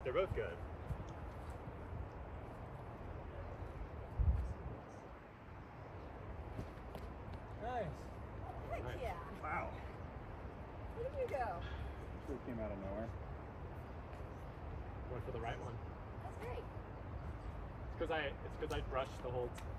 They're both good. Nice. Heck Nice. yeah. Wow. Where did you go? It came out of nowhere. Went for the right one. That's great. It's because I brushed the whole